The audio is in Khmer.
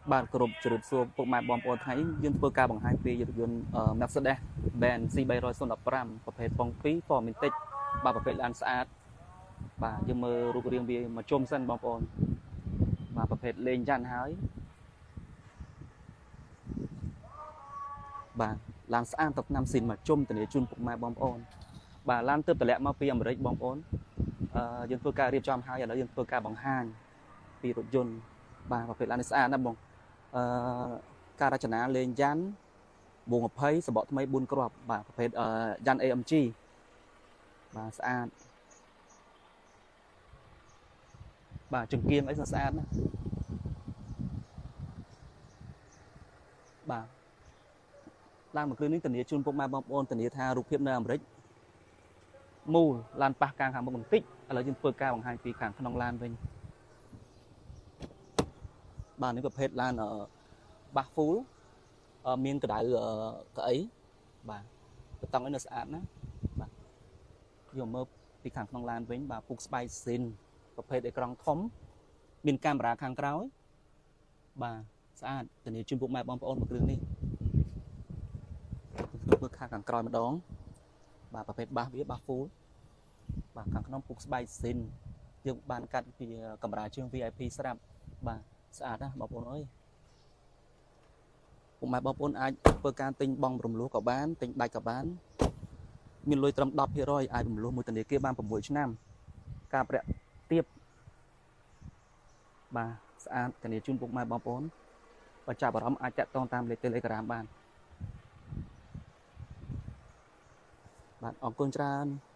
បាទគ្រប់ជ្រើសសួរពុកម៉ែបងប្អូនថ្ងៃយើងធ្វើការបង្ហាញពីយន្តយន្ត Mercedes Benz C315 ប្រភេទប៉ុង2 Formatic បាទប្រភេទឡានស្អាតបាទយើងមើលរូបរាងវាមកជុំសិនបងប្អូនបាទប្រភេទលេងចាន់ហើយបាទឡានស្អាតទៅឆ្នាំស៊ីនមកជុំធានាជូនពុកម៉ែបងប្អូនបាទឡានទើបតម្លាក់មកពីអាមេរិកបងប្អូនយើងធ្វើការរៀបចំហើយឥឡូវយើងធ្វើការបង្ហាញពីរថយន្តបាទប្រភេទឡានស្អាតណាបងការរចនាលេងយ៉ាន់វង20សបកថ្មី4គ្រាប់បាទប្រភេទយ៉ាន់ AMG បាទស្អាតបាទចង្គៀងអីស្អាតណាបាទឡានមួយគ្រឿងនេះធានាជូនពុកម៉ែបងប្អូនធានាថារូបភាពនៅអាមេរិកមូលឡានប៉ះកាំងខាងមុខបន្តិចឥឡូវយើងធ្វើការបង្ហាញពីខាងក្នុងឡានវិញបាទនេះប្រភេទឡានបាស full មានកដៅកៅអីបាទបតង់ឲ្យនៅស្អាតណាបាទយកមើលពីខាងក្នុងឡានវិញបាទពុកស្បែកស៊ីនប្រភេទអេក្រង់ធំមានកាមេរ៉ាខាងក្រោយបាទស្អាតធានាជូនពុកម៉ែបងប្អូនមួយគ្រឿងនេះមើលខាងក្រោយម្ដងបាទប្រភេទបាសវាបាស full បាទខាងក្នុងពុកស្បែកស៊ីនយើងបានកាត់ពីកាមេរ៉ាជើង VIP ស្រាប់បាទស្អាតណាបងប្អូនអើយពុកម៉ែបងប្អូនអាចធ្វើការទិញបង់រំលោះក៏បានទិញដាច់ក៏បានមានលុយត្រឹម 10% អាចរំលោះមួយធនាគារបាន6ឆ្នាំការប្រាក់ទាបបាទស្អាតធានាជូនពុកម៉ែបងប្អូនបើចាប់អារម្មណ៍អាចតាក់ទងតាមលេខ Telegram បានបាទអរគុណច្រើន